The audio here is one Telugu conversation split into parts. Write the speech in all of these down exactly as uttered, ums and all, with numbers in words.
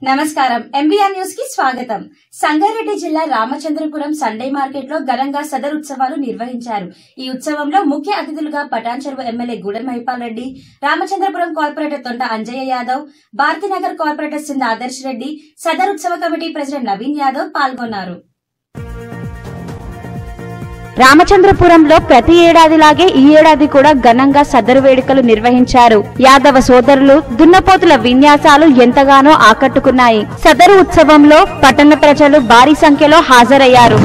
నమస్కారం ఎంవీఆర్ న్యూస్ కి స్వాగతం। సంగారెడ్డి జిల్లా రామచంద్రపురం సండే మార్కెట్ లో ఘనంగా సదర్ ఉత్సవాలు నిర్వహించారు। ఈ ఉత్సవంలో ముఖ్య అతిథులుగా Patancheru MLA Gudem Mahipal Reddy, Ramachandrapuram corporator Thonta Anjaiah Yadav, Bharathinagar corporator Sindha Adarsh Reddy, Sadar ఉత్సవ కమిటీ ప్రెసిడెంట్ నవీన్ యాదవ్ పాల్గొన్నారు। రామచంద్రపురంలో ప్రతి ఏడాదిలాగే ఈ ఏడాది కూడా ఘనంగా సదరు వేడుకలు నిర్వహించారు। యాదవ సోదరులు దున్నపోతుల విన్యాసాలు ఎంతగానో ఆకట్టుకున్నాయి। సదరు ఉత్సవంలో పట్టణ ప్రజలు భారీ సంఖ్యలో హాజరయ్యారు।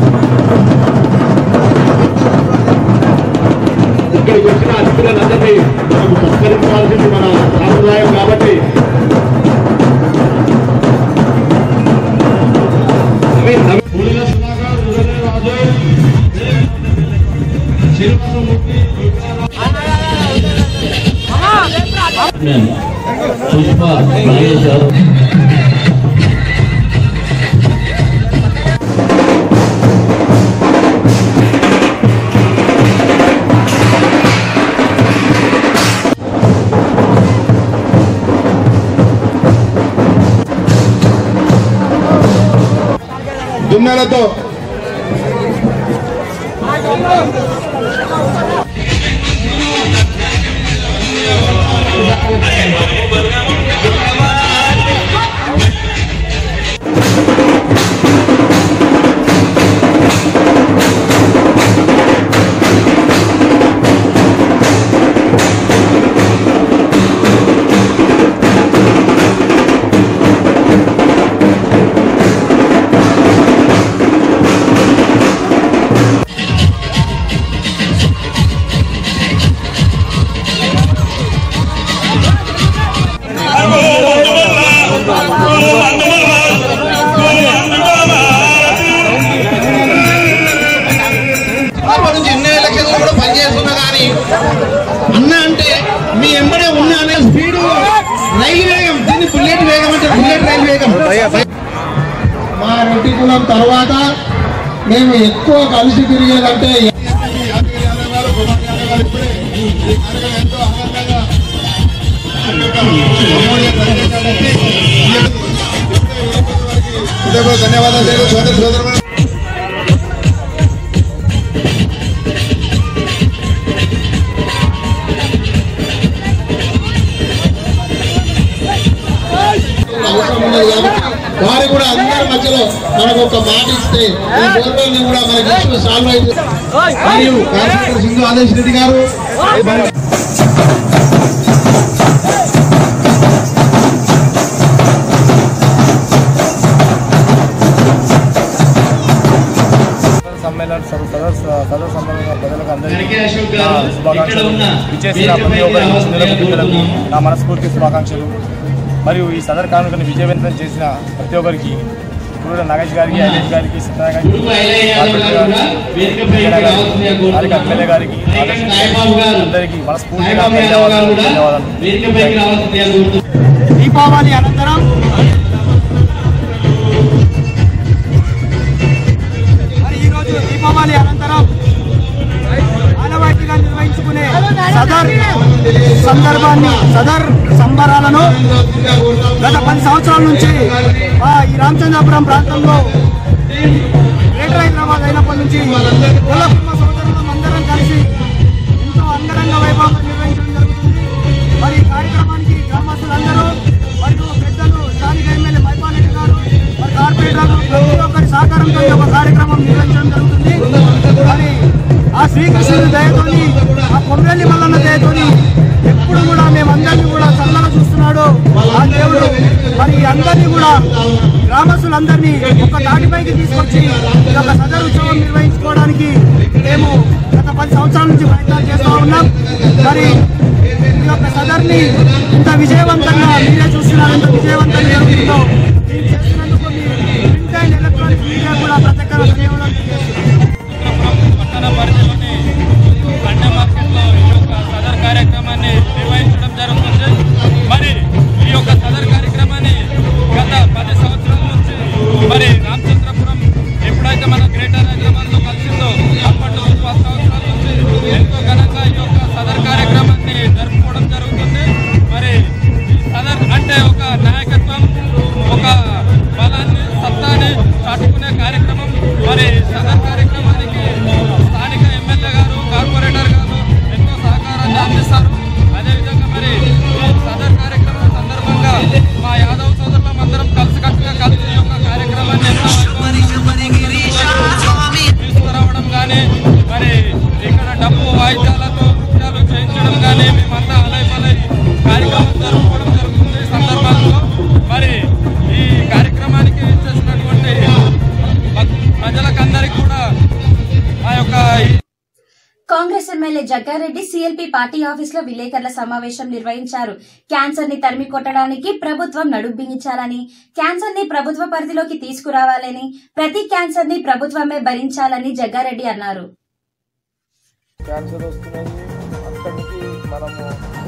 దున్నలతో అన్న అంటే మీ ఎంబడే ఉన్నా అనే స్పీడ్ రైలు వేగం, దీన్ని బుల్లెట్ వేగం అంటే బుల్లెట్ రైలు వేగం। మా రెడ్డి కులం తర్వాత మేము ఎక్కువ కలిసి తిరిగేదంటే ధన్యవాదాలు సోదరు సోదరు వారు కూడా అందరి మధ్యలో మనకు ఒక మాట ఇస్తే ఈ గవర్నమెంట్ కూడా మనకి ఇష్యూ సాల్వ్ అయింది। మరియు కార్పొరేటర్ సింధు ఆదర్శ్ రెడ్డి గారు సమ్మేళన సదర్ సదర్ సమ్మేళన ప్రజలకు అందరికీ శుభాకాంక్షలు। విచ్చేసిన ప్రతి ఒక్కరికి నా మనస్ఫూర్తి శుభాకాంక్షలు। మరియు ఈ సదర్ కానుకను విజయవంతం చేసిన ప్రతి ఒక్కరికి ఇప్పుడు నాగేష్ గారికి, ఐలేష్ గారికి, సత్య గారికి, ఎమ్మెల్యే గారికి, అందరికీ మనస్ఫూర్తిగా ధన్యవాదాలు ధన్యవాదాలు దీపావళి అనంతరం మరి ఈరోజు దీపావళి అనంతరం ఆనవాయితీగా నిర్వహించుకునే సదర్ సందర్భాన్ని సదర్ సంబరాలను గత పది సంవత్సరాల నుంచి ఈ రామచంద్రపురం ప్రాంతంలో గ్రేటర్ హైదరాబాద్ అయినప్పటి నుంచి కుల కుటుంబ సోదరులం అందరం కలిసి ఎంతో అంగరంగ వైభవంగా నిర్వహించడం జరుగుతుంది। మరి ఈ కార్యక్రమానికి గ్రామస్తులందరూ మరియు పెద్దలు స్థానిక ఎమ్మెల్యే మహిపాల్ రెడ్డి గారు, మరి కార్పొరేటర్లు ప్రతి ఒక్కరి సహకారంతో ఒక కార్యక్రమం నిర్వహించడం జరుగుతుంది। మరి ఆ శ్రీకృష్ణుడి దయతోని, ఆ కొమ్రెల్లి మల్లన్న దయతోని ఎప్పుడు కూడా మేమందరినీ కూడా చల్లగా చూస్తున్నాడు ఆ దేవుడు। మరి అందరినీ కూడా గ్రామస్తులందరినీ ఒక తాటిపైకి తీసుకొచ్చి ఈ యొక్క సదర్ ఉత్సవం నిర్వహించుకోవడానికి మేము గత పది సంవత్సరాల నుంచి ప్రయత్నాలు చేస్తూ ఉన్నాం। మరి ఈ యొక్క సదర్ని ఇంత విజయవంతంగా మీరే చూస్తున్నారు, ఇంత విజయవంతంగా జరుగుతుందో దీన్ని చేస్తున్నందుకు మీ ప్రింట్ అండ్ ఎలక్ట్రానిక్ మీడియా కూడా ప్రత్యేకంగా ధన్యవాదాలు తెలియజేస్తున్నాం। కార్యక్రమాన్ని నిర్వహించడం జరుగుతుంది। మరి ఈ యొక్క సదర్ కార్యక్రమాన్ని గత పది సంవత్సరాల నుంచి మరి రామచంద్రపురం ఎప్పుడైతే మన గ్రేటర్ హైదరాబాద్లో కలిసిందో అప్పటి నుంచి పది సంవత్సరాల నుంచి ఎంతో ఘనంగా ఈ యొక్క సదర్ కార్యక్రమాన్ని జరుపుకోవడం జరుగుతుంది। మరి ఈ సదర్ అంటే ఒక నాయకత్వం, ఒక కార్యక్రమం. మరి సదర్ కార్యక్రమానికి స్థానిక ఎమ్మెల్యే గారు, కార్పొరేటర్ గారు ఎంతో సహకారాన్ని అందిస్తారు. అదేవిధంగా మరి సదర్ కార్యక్రమం సందర్భంగా మా యాదవ్ సోదరులం అందరం కలిసికట్టుగా కలిసి ఈ యొక్క కార్యక్రమాన్ని ఎంతో తీసుకురావడం కానీ, మరి ఇక్కడ డబ్బు వాయిద్యాలతో నృత్యాలు చేయించడం కానీ మేమంతా అలై పలై కార్యక్రమం జరుపుకోవడం జరుగుతుంది. ఈ సందర్భంలో మరి ఈ కార్యక్రమానికి చేసినటువంటి ప్రజలకందరికీ కూడా ఆ యొక్క Congress MLA Jaggareddy CLP party ఆఫీసులో విలేకరుల సమావేశం నిర్వహించారు. క్యాన్సర్ ని తరిమి కొట్టడానికి ప్రభుత్వం నడుంబించాలని, క్యాన్సర్ ని ప్రభుత్వ పరిధిలోకి తీసుకురావాలని, ప్రతి క్యాన్సర్ ని ప్రభుత్వమే భరించాలని జగ్గారెడ్డి అన్నారు. క్యాన్సర్ వస్తున్నది అక్కడికి మనము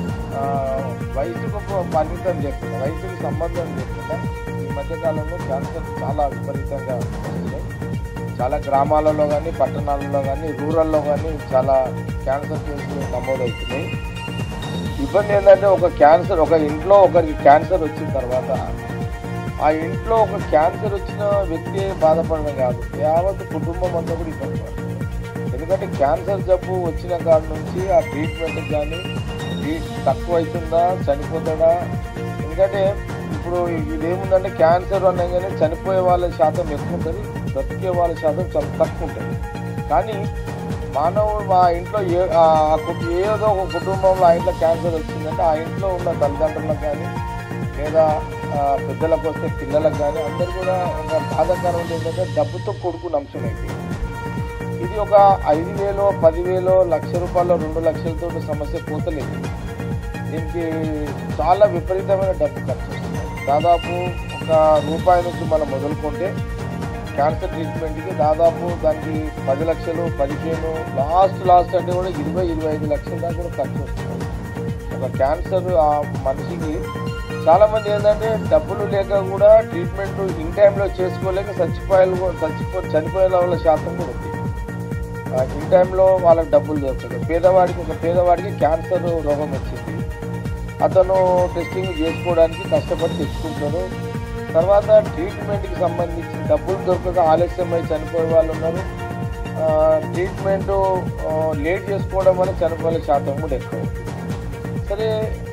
వయసుకు పరిమితం చేస్తున్నాం, వయసుకు సంబంధం లేకుండా ఈ మధ్యకాలంలో క్యాన్సర్ చాలా విపరీతంగా వస్తున్నాయి. చాలా గ్రామాలలో కానీ, పట్టణాలలో కానీ, రూరల్లో కానీ చాలా క్యాన్సర్ కేసులు నమోదవుతున్నాయి. ఇబ్బంది ఏంటంటే ఒక క్యాన్సర్ ఒక ఇంట్లో ఒకరికి క్యాన్సర్ వచ్చిన తర్వాత ఆ ఇంట్లో ఒక క్యాన్సర్ వచ్చిన వ్యక్తి బాధపడడం కాదు, యావత్ కుటుంబం అంతా కూడా ఇబ్బంది పడుతుంది. ఎందుకంటే క్యాన్సర్ జబ్బు వచ్చిన కాడి నుంచి ఆ ట్రీట్మెంట్కి కానీ తక్కువ అవుతుందా, చనిపోతాడా? ఎందుకంటే ఇప్పుడు ఇదేముందంటే క్యాన్సర్ అనగానే చనిపోయే వాళ్ళ శాతం ఎక్కువ ఉంటుంది, బ్రతికే వాళ్ళ శాతం చాలా తక్కువ ఉంటుంది. కానీ మానవుడు ఆ ఇంట్లో ఏ ఏదో ఒక కుటుంబంలో ఆ ఇంట్లో క్యాన్సర్ వచ్చిందంటే ఆ ఇంట్లో ఉన్న తల్లిదండ్రులకు కానీ లేదా పెద్దలకు వస్తే పిల్లలకు కానీ అందరు కూడా ఒక బాధాకరం ఏంటంటే డబ్బుతో కూడుకున్న అంశం అయితే ఇది ఒక ఐదు వేలో పదివేలో లక్ష రూపాయలు రెండు లక్షలతో సమస్య పోతలేదు. దీనికి చాలా విపరీతమైన డబ్బు ఖర్చు వస్తుంది. దాదాపు ఒక రూపాయి నుంచి మనం మొదలుకుంటే క్యాన్సర్ ట్రీట్మెంట్కి దాదాపు దానికి పది లక్షలు పదిహేను లాస్ట్ లాస్ట్ అంటే కూడా ఇరవై ఇరవై ఐదు లక్షల దాకా కూడా ఖర్చు వస్తుంది. ఒక క్యాన్సర్ ఆ మనిషికి చాలామంది ఏంటంటే డబ్బులు లేక కూడా ట్రీట్మెంట్ ఇన్ టైంలో చేసుకోలేక చచ్చిపోయే చచ్చిపో చనిపోయే వాళ్ళ శాతం కూడా ఉంది. ఇన్ టైంలో వాళ్ళకి డబ్బులు దొరుకుతుంది. పేదవాడికి ఒక పేదవాడికి క్యాన్సర్ రోగం వచ్చింది, అతను టెస్టింగ్ చేసుకోవడానికి కష్టపడి తెచ్చుకుంటారు. తర్వాత ట్రీట్మెంట్కి సంబంధించి డబ్బులు దొరకక ఆలస్యమై చనిపోయే వాళ్ళు ఉన్నారు. ట్రీట్మెంట్ లేట్ చేసుకోవడం వల్ల చనిపోయే శాతం కూడా ఎక్కువ ఉంది. సరే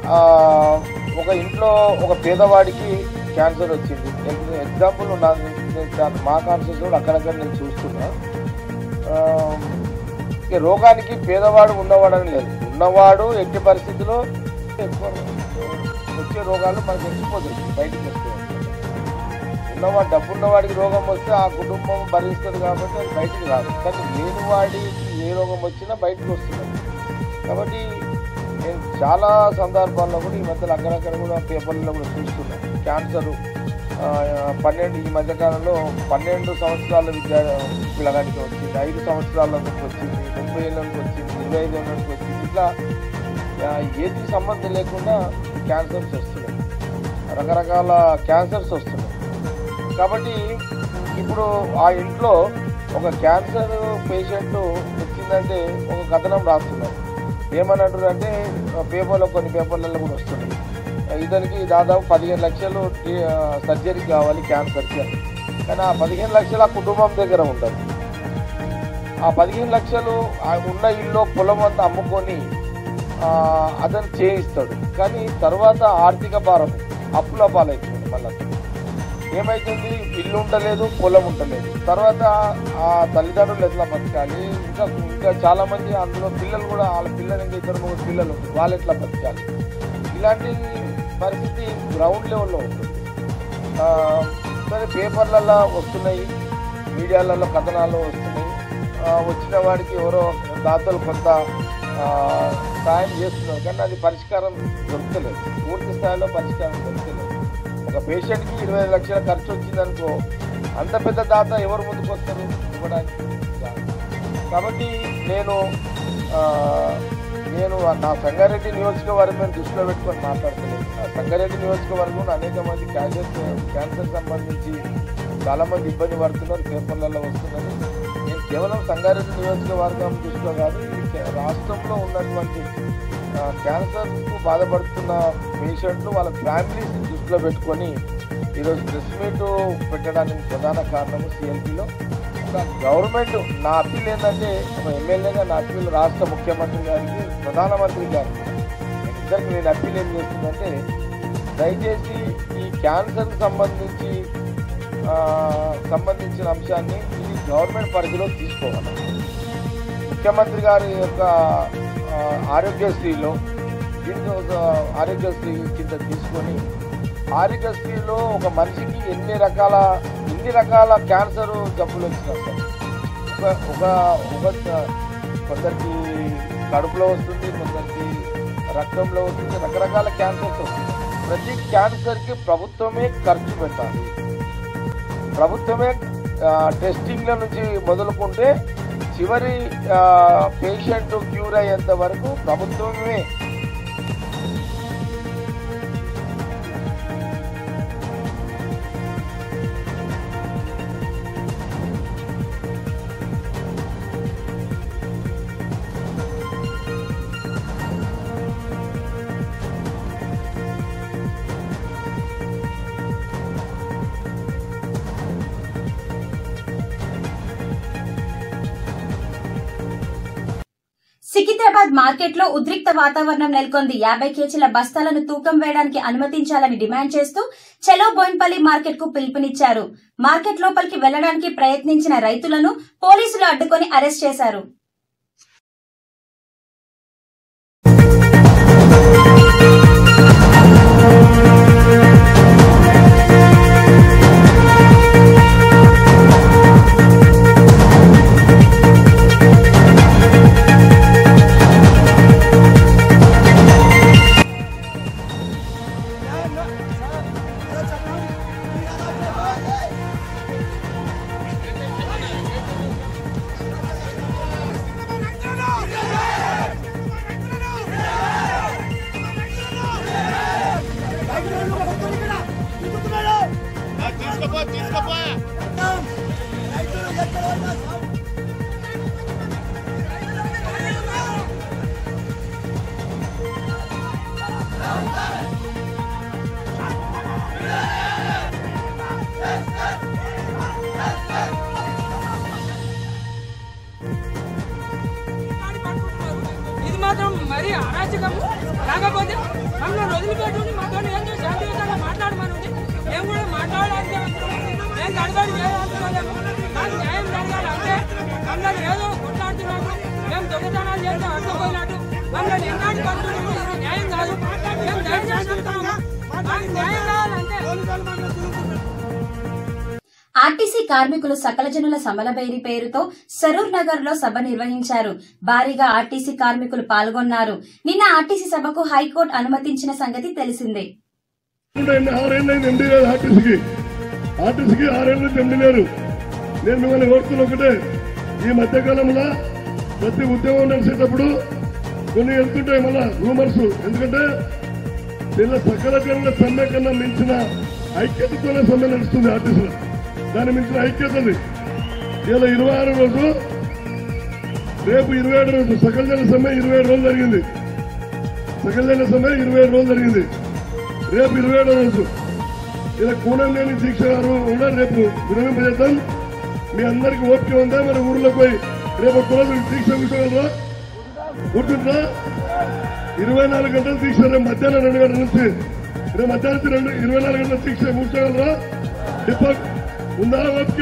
ఒక ఇంట్లో ఒక పేదవాడికి క్యాన్సర్ వచ్చింది. ఎగ్జాంపుల్ నా మా కాన్సెస్ కూడా అక్కడక్కడ నేను చూస్తున్నా. రోగానికి పేదవాడు ఉన్నవాడని లేదు, ఉన్నవాడు ఎట్టి పరిస్థితుల్లో ఎక్కువ వచ్చే రోగాలు మనకు ఎక్కిపోతుంది, బయటికి వస్తాయి. ఉన్నవాడు డబ్బు ఉన్నవాడికి రోగం వస్తే ఆ కుటుంబం భరిస్తుంది కాబట్టి అది బయటికి రాదు. కానీ లేనివాడికి ఏ రోగం వచ్చినా బయటకు వస్తుంది. కాబట్టి నేను చాలా సందర్భాల్లో కూడా ఈ మధ్యలో అక్కడక్కడ కూడా పేపర్లలో కూడా చూస్తున్నాను. క్యాన్సరు పన్నెండు ఈ మధ్యకాలంలో పన్నెండు సంవత్సరాల విద్యా పిల్లగానికి వచ్చింది, ఐదు సంవత్సరాల నుంచి వచ్చింది, ముప్పై ఏళ్ళ నుంచి వచ్చింది, ఇరవై ఐదు ఏళ్ళ నుంచి వచ్చింది. ఇట్లా ఏది సంబంధం లేకుండా క్యాన్సర్స్ వస్తున్నాయి, రకరకాల క్యాన్సర్స్ వస్తున్నాయి. కాబట్టి ఇప్పుడు ఆ ఇంట్లో ఒక క్యాన్సర్ పేషెంట్ వచ్చిందంటే ఒక కథనం రాస్తున్నారు. ఏమని అంటారు అంటే పేపర్లో కొన్ని పేపర్లలో కూడా వస్తున్నాయి, ఇతనికి దాదాపు పదిహేను లక్షలు సర్జరీ కావాలి క్యాన్సర్కి అని. కానీ ఆ పదిహేను లక్షలు ఆ కుటుంబం దగ్గర ఉంటుంది. ఆ పదిహేను లక్షలు ఉన్న ఇల్లు పొలం అంతా అమ్ముకొని అతను చేయిస్తాడు. కానీ తర్వాత ఆర్థిక భారం అప్పుల పాలవుతుంది. మళ్ళీ ఏమవుతుంది, ఇల్లు ఉండలేదు, పొలం ఉండలేదు. తర్వాత ఆ తల్లిదండ్రులు ఎట్లా బతకాలి, ఇంకా ఇంకా చాలామంది అందులో పిల్లలు కూడా వాళ్ళ పిల్లలు ఇంకా ఇద్దరు మూడు పిల్లలు ఉంటుంది, వాళ్ళు ఎట్లా బతకాలి, ఇలాంటి పరిస్థితి గ్రౌండ్ లెవెల్లో ఉంటుంది. సరే పేపర్లలో వస్తున్నాయి, మీడియాలలో కథనాలు వస్తున్నాయి. వచ్చిన వాడికి ఎవరో దాతలు కొంత సాయం చేస్తున్నారు, కానీ అది పరిష్కారం దొరకలేదు, పూర్తి స్థాయిలో పరిష్కారం దొరకలేదు. ఒక పేషెంట్కి ఇరవై ఐదు లక్షల ఖర్చు వచ్చిందనుకో, అంత పెద్ద దాత ఎవరు ముందుకు వస్తారు ఇవ్వడానికి? కాబట్టి నేను నేను నా సంగారెడ్డి నియోజకవర్గం దృష్టిలో పెట్టుకొని మాట్లాడతలేదు. నా సంగారెడ్డి నియోజకవర్గంలో అనేక మంది క్యాన్సర్ క్యాన్సర్ సంబంధించి చాలామంది ఇబ్బంది పడుతున్నారు, పేపర్లలో వస్తున్నారు. నేను కేవలం సంగారెడ్డి నియోజకవర్గం దృష్టిలో కాదు, రాష్ట్రంలో ఉన్నటువంటి క్యాన్సర్కు బాధపడుతున్న పేషెంట్లు వాళ్ళ ఫ్యామిలీస్ దృష్టిలో పెట్టుకొని ఈరోజు ప్రెస్ మీట్ పెట్టడానికి ప్రధాన కారణము సిఎల్పిలో ఒక గవర్నమెంట్ నా అప్పీల్ ఏంటంటే ఒక ఎమ్మెల్యేగా నా అప్పీల్ రాష్ట్ర ముఖ్యమంత్రి గారికి ప్రధానమంత్రి గారికి ఇద్దరికి నేను అప్పీల్ ఏం చేస్తుందంటే దయచేసి ఈ క్యాన్సర్కి సంబంధించి సంబంధించిన అంశాన్ని ఇది గవర్నమెంట్ పరిధిలో తీసుకోవాలి. ముఖ్యమంత్రి గారి యొక్క ఆరోగ్యశ్రీలో దీనికి ఒక ఆరోగ్యశ్రీ కింద తీసుకొని ఆరోగ్యశ్రీలో ఒక మనిషికి ఎన్ని రకాల ఎన్ని రకాల క్యాన్సర్ జబ్బులు వచ్చినా సార్ ఒక ఒక కొందరికి కడుపులో వస్తుంది, కొందరికి రక్తంలో వస్తుంది, రకరకాల క్యాన్సర్స్ వస్తుంది. ప్రతి క్యాన్సర్కి ప్రభుత్వమే ఖర్చు పెట్టాలి. ప్రభుత్వమే టెస్టింగ్ల నుంచి మొదలుకుంటే చివరి పేషెంట్ క్యూర్ అయ్యేంత వరకు ప్రభుత్వమే సికింద్రాబాద్ మార్కెట్ లో ఉద్రిక్త వాతావరణం నెలకొంది. యాభై కేజీల బస్తాలను తూకం వేయడానికి అనుమతించాలని డిమాండ్ చేస్తూ చలో బోయిన్పల్లి మార్కెట్ కు పిలుపునిచ్చారు. మార్కెట్ లోపలికి వెళ్లడానికి ప్రయత్నించిన రైతులను పోలీసులు అడ్డుకొని అరెస్ట్ చేశారు. ఇది మాత్రం మరీ అరాచకం. కాకపోతే మమ్మల్ని వదిలిపెట్టుకుని మాతో ఏంటో శాంతియుతంగా మాట్లాడమని మేము కూడా మాట్లాడాలంటే మేము గడబడి వేయాలనుకోలేము. మాకు న్యాయం జరగాలి అంటే మమ్మల్ని ఏదో కొట్లాడుతున్నట్టు, మేము దొంగతనాలు చేస్తే అడ్డుకోయినట్టు మమ్మల్ని ఎన్నాటి పడుతున్నట్టు న్యాయం కాదు. మేము దయచేసి మాకు న్యాయం కావాలంటే ఆర్టీసీ కార్మికులు సకల జనుల సమలబేరి పేరుతో సరూర్ నగర్ లో సభ నిర్వహించారు. భారీగా ఆర్టీసీ కార్మికులు పాల్గొన్నారు. నిన్న ఆర్టీసీ సభకు హైకోర్టు అనుమతించిన సంగతి తెలిసిందే. ఆర్టీసీకి ఆరేళ్ళు ఎండి లేరు. నేను మిమ్మల్ని కోరుతున్న ఒకటే, ఈ మధ్యకాలంలో ప్రతి ఉద్యోగం నడిచేటప్పుడు కొన్ని వెళ్తుంటాయి మళ్ళా రూమర్స్. ఎందుకంటే వీళ్ళ సకల జనుల సమ్మె కన్నా మించిన ఐక్యతతోనే సమ్మె నడుస్తుంది ఆర్టీసీలో. దాని మించిన ఐక్యతది ఇలా ఇరవై ఆరు రోజు, రేపు ఇరవై ఏడు రోజు సకల జన సమ్మె ఇరవై ఏడు రోజులు జరిగింది. సకల జన సమ్మె ఇరవై ఏడు రోజులు జరిగింది. రేపు ఇరవై ఏడో రోజు ఇలా కూలం లేని దీక్ష గారు కూడా రేపు విరమింపజేద్దాం. మీ అందరికి ఓపిక ఉందా? మరి ఊర్లోకి పోయి రేపు కులం దీక్ష కూర్చోగలరా? కూర్చుంటారా? ఇరవై నాలుగు గంటల దీక్ష రేపు మధ్యాహ్నం రెండు గంటల నుంచి రేపు మధ్యాహ్నం రెండు ఇరవై నాలుగు గంటల దీక్ష కూర్చోగలరా? డిపో ఉందా ఓపిక?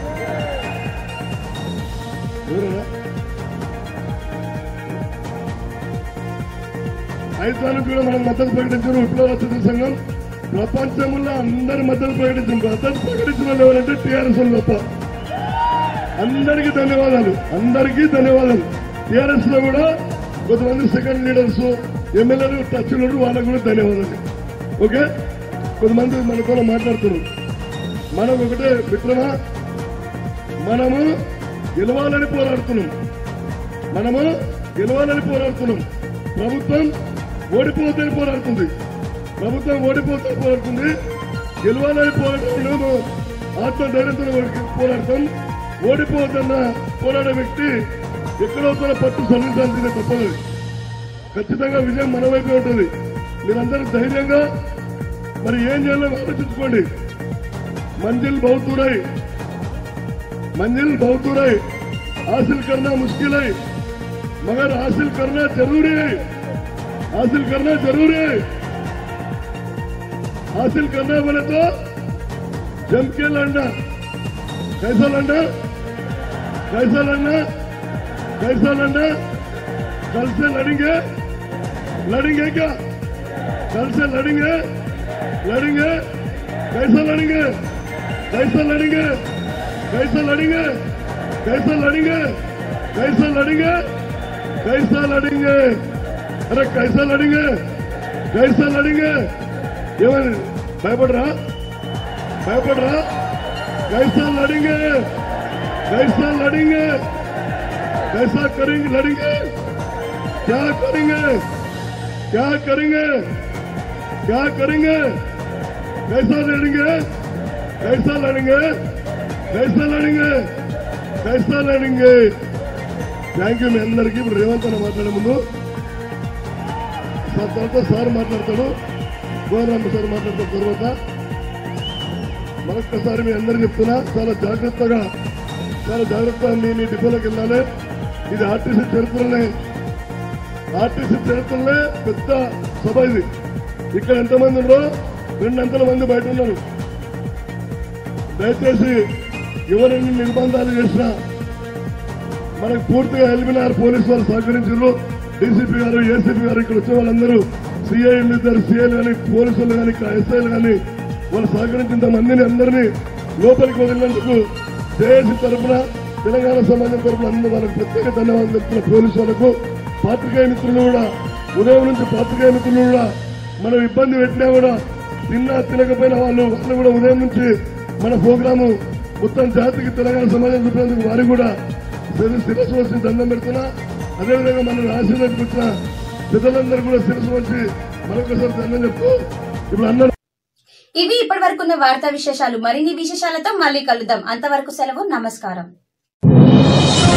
ఐదానికి కూడా మనం మద్దతు ప్రకటించారు. విప్లవ రచన సంఘం ప్రపంచంలో అందరి మద్దతు ప్రకటించాం. మద్దతు ప్రకటించిన వాళ్ళు ఎవరంటే టీఆర్ఎస్ వాళ్ళు తప్ప. అందరికీ ధన్యవాదాలు, అందరికీ ధన్యవాదాలు. టీఆర్ఎస్ లో కూడా కొంతమంది సెకండ్ లీడర్స్ ఎమ్మెల్యేలు టచ్ ఉన్నారు, వాళ్ళకు కూడా ధన్యవాదాలు. ఓకే, కొంతమంది మనతో మాట్లాడుతున్నారు. మనం ఒకటే మిత్రమా, మనము గెలవాలని పోరాడుతున్నాం. మనము గెలవాలని పోరాడుతున్నాం. ప్రభుత్వం ఓడిపోతే పోరాడుతుంది. ప్రభుత్వం ఓడిపోతే పోరాడుతుంది. గెలవాలని పోరాటం ఆత్మధైర్యంతో పోరాడతాం. ఓడిపోతున్న పోరాడే వ్యక్తి ఎక్కడో తన పట్టు సల్లించాల్సిందే తప్పదు. ఖచ్చితంగా విజయం మన వైపే ఉంటుంది. మీరందరూ ధైర్యంగా మరి ఏం చేయాలో ఆలోచించుకోండి. మంజిల్ బహుత్ దూరై, मंजिल बहुत दूर है, हासिल करना मुश्किल है, मगर हासिल करना जरूरी है, हासिल करना जरूरी है। हासिल करना बोले तो जम के लड़ना। कैसा लड़ना? कैसा लड़ना? कैसा लड़ना? कल से लड़ेंगे, लड़ेंगे क्या? कल से लड़ेंगे, लड़ेंगे। कैसा लड़ेंगे? कैसा लड़ेंगे? कैसा लड़ेंगे? कैसा लड़ेंगे? कैसा लड़ेंगे? कैसा लड़ेंगे? अरे कैसा लड़ेंगे? कैसा लड़ेंगे? केवल भयपड़ रहा, भयपड़ रहा। कैसा लड़ेंगे? कैसा लड़ेंगे? कैसा करेंगे? लड़ेंगे। क्या करेंगे? क्या करेंगे? क्या करेंगे? कैसा लड़ेंगे? कैसा लड़ेंगे? कैसा लड़ेंगे? कैसा लड़ेंगे? థ్యాంక్ యూ మీ అందరికీ. ఇప్పుడు రేవంత్ అన్న మాట్లాడే ముందు సార్ తర్వాత సార్ మాట్లాడతాడు, గోరామ్ సార్ మాట్లాడతాడు. తర్వాత మరొక్కసారి మీ అందరికీ చెప్తున్నా, చాలా జాగ్రత్తగా చాలా జాగ్రత్తగా మీ మీ డిపోలోకి వెళ్ళాలి. ఇది ఆర్టీసీ చరిత్రనే, ఆర్టీసీ చరిత్రనే పెద్ద సభ ఇది. ఇక్కడ ఎంతమంది ఉన్నారో రెండంతల మంది బయట ఉన్నారు. దయచేసి ఎవరైనా నిర్బంధాలు చేసినా మనకు పూర్తిగా ఎల్బినార్ పోలీసు వాళ్ళు సహకరించారు. డీసీపీ గారు, ఏసీపీ గారు, ఇక్కడ వచ్చే వాళ్ళందరూ సిఐలు ఇద్దరు సిఐలు కానీ పోలీసులు కానీ ఎస్ఐలు కానీ వాళ్ళు సహకరించిన మందిని అందరినీ లోపలికి వదిలినందుకు జేఏసీ తరఫున, తెలంగాణ సమాజం తరఫున అందరూ వాళ్ళకి ప్రత్యేక ధన్యవాదాలు చెప్తున్న పోలీసు వాళ్ళకు. పాత్రికేయ మిత్రులు కూడా ఉదయం నుంచి పాత్రికేయ మిత్రులు కూడా మనం ఇబ్బంది పెట్టినా కూడా తిన్నా తినకపోయిన వాళ్ళు వాళ్ళు కూడా ఉదయం నుంచి మన ప్రోగ్రాము మొత్తం జాతికి తెలంగాణ సమాజం చూపినందుకు వారికి కూడా శిరస్సు వచ్చి దండం పెడుతున్నా. అదేవిధంగా మనం ఆశీర్వదించిన పెద్దలందరూ కూడా శిరస్సు వచ్చి మరొకసారి దండం చెప్తూ ఇప్పుడు అందరూ. ఇవి ఇప్పటి వరకున్న వార్తా విశేషాలు. మరిన్ని విశేషాలతో మళ్ళీ కలుద్దాం. అంతవరకు సెలవు. నమస్కారం.